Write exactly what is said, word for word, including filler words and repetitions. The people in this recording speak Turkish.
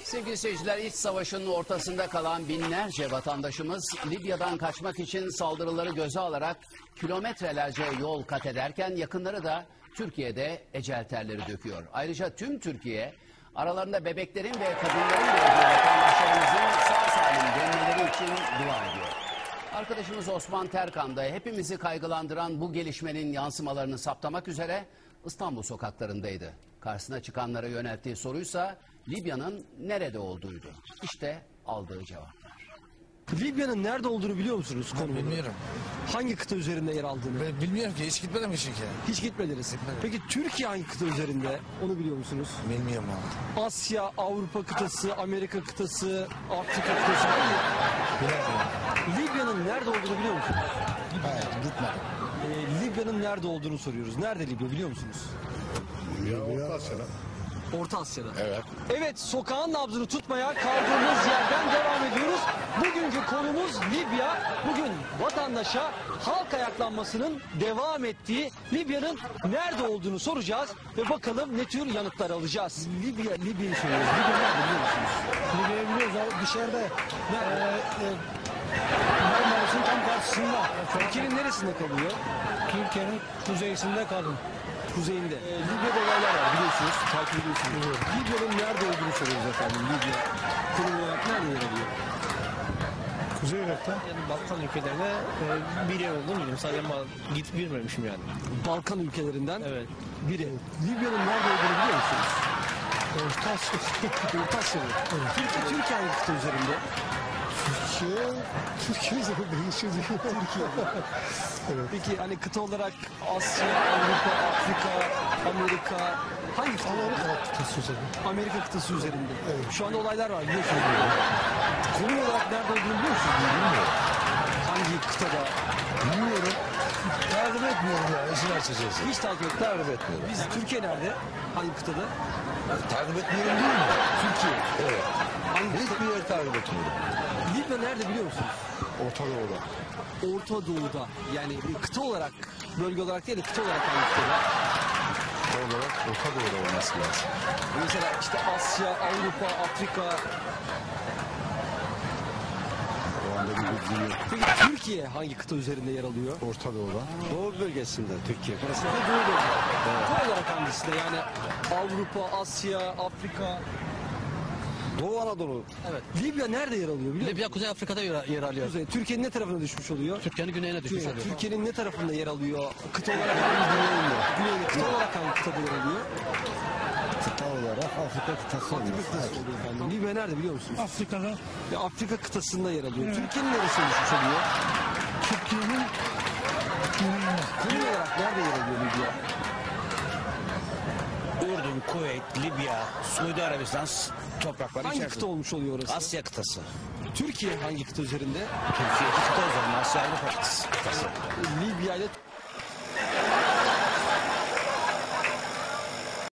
Sevgili seyirciler, iç savaşın ortasında kalan binlerce vatandaşımız Libya'dan kaçmak için saldırıları göze alarak kilometrelerce yol kat ederken yakınları da Türkiye'de ecel terleri döküyor. Ayrıca tüm Türkiye aralarında bebeklerin ve kadınların olduğu vatandaşlarımızın sağ salim dönmeleri için dua ediyor. Arkadaşımız Osman Terkan da hepimizi kaygılandıran bu gelişmenin yansımalarını saptamak üzere İstanbul sokaklarındaydı. Karşısına çıkanlara yönelttiği soruysa Libya'nın nerede olduğuydu. İşte aldığı cevaplar. Libya'nın nerede olduğunu biliyor musunuz? Ben bilmiyorum. Hangi kıta üzerinde yer aldığını? Ben bilmiyorum ki, hiç gitmedim ki çünkü. Hiç gitmediniz. Gitmedim. Peki Türkiye hangi kıta üzerinde? Onu biliyor musunuz? Bilmiyorum abi. Asya, Avrupa kıtası, Amerika kıtası, Afrika kıtası hangi? Bilmiyorum. Libya'nın nerede olduğunu biliyor musunuz? Hayır, gitmedim. Ee, Libya'nın nerede olduğunu soruyoruz. Nerede Libya biliyor musunuz? Ya, Orta Asya'da. Orta Asya'da. Evet. Evet, sokağın nabzını tutmaya kaldığımız yerden devam ediyoruz. Bugünkü konumuz Libya. Bugün vatandaşa halk ayaklanmasının devam ettiği Libya'nın nerede olduğunu soracağız ve bakalım ne tür yanıtlar alacağız. Libya, Libya'yı soruyoruz. Libya nerede biliyor musunuz? Libya'yı biliyoruz abi, dışarıda. Ee, e, Marmaris'in tam karşısında. Türkiye'nin neresinde kalıyor? Türkiye'nin kuzeysinde kalın. Kuzeyinde. Ee, Libya'da olaylar var biliyorsunuz, takip ediyorsunuz. Libya'nın nerede olduğunu soruyoruz efendim. Libya konum olarak nerede yer alıyor? Kuzey Irak'ta. Yani Balkan ülkelerine e, bir yer olduğunu biliyorum. Sadece ama gidip bilmemişim yani. Balkan ülkelerinden Evet. biri. Libya'nın nerede olduğunu biliyor musunuz? Orta Asya. Orta Asya'da. Türkiye, Türkiye hangi kıta üzerinde? Türkiye. Türkiye üzerinde yaşıyor. Türkiye. Evet. Peki hani kıta olarak Asya, Avrupa, Afrika, Amerika hangi kıta? Amerika kıtası üzerinde. Amerika kıtası üzerinde. Evet. Şu anda olaylar var biliyorsunuz. Konum olarak nerede olduğunu biliyor musunuz? Bilmiyorum. Hangi kıtada? Bilmiyorum. Takip etmiyorum ya, işin açıkçası. Hiç takip etmiyorum. Takip etmiyorum. Biz Türkiye nerede? Hangi kıtada? Takip etmiyorum değil mi? Türkiye. Evet. Hangi kıta? Hiçbir yer takip etmiyorum. Libya nerede biliyor musunuz? Orta Doğu'da. Orta Doğu'da. Yani kıta olarak, bölge olarak değil de kıta olarak hangi kıtada? Kıta olarak Orta Doğu'da olması lazım. Mesela işte Asya, Avrupa, Afrika. O anda bir bilgi yok. Peki Türkiye hangi kıta üzerinde yer alıyor? Orta Doğu'da. Doğu bölgesinde Türkiye. Burası da Doğu bölge. Kıta olarak hangisinde? Yani Avrupa, Asya, Afrika. Doğu Anadolu. Evet. Libya nerede yer alıyor biliyor musun? Libya Kuzey Afrika'da yer, yer alıyor. Kuzey. Türkiye'nin ne tarafına düşmüş oluyor? Türkiye'nin güneyine düşmüş oluyor. Türkiye'nin ne tarafında yer alıyor? Kıta olarak hangi güneyinde? Güneyinde. Kıta olarak hangi kıtada yer alıyor? Kıta olarak Afrika kıtası oluyor. Afrika kıtası oluyor efendim. Libya nerede biliyor musunuz? Afrika'da Ya Afrika kıtasında yer alıyor. Türkiye'nin neresine düşmüş oluyor? Türkiye'nin güneyine. Konum olarak nerede yer alıyor Libya? Ürdün, Kuveyt, Libya, Suudi Arabistan toprakları Hangi içerisinde. kıta olmuş oluyor orası? Asya kıtası. Türkiye hangi kıta üzerinde? Türkiye iki kıta üzerinde Asya Avrupa kıtası. Libya ile